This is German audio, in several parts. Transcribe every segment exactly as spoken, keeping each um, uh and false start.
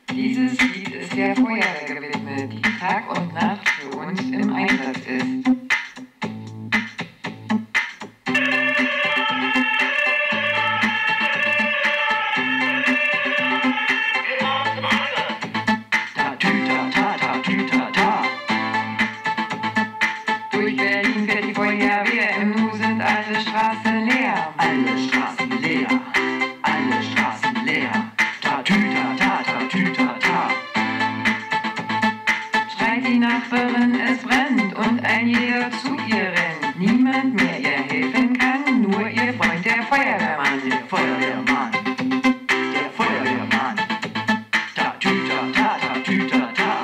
Dieses Lied ist der Feuerwehr gewidmet, die Tag und Nacht für uns im Einsatz ist. Durch Berlin fährt die Feuerwehr, im Nu sind alle Straßen leer. Alle Straßen leer, alle Straßen leer. Tatütata, tatütata. Schreit die Nachbarin, es brennt und ein jeder zu ihr rennt. Niemand mehr ihr helfen kann, nur ihr Freund der Feuerwehrmann. Der Feuerwehrmann, der Feuerwehrmann. Tatütata, tatütata.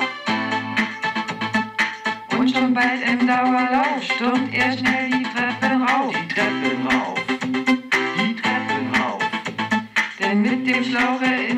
Und schon bald im Dauerlauf stürmt er schnell die Treppen rauf. Die Treppen rauf, die Treppen rauf. Denn mit dem Schlauche in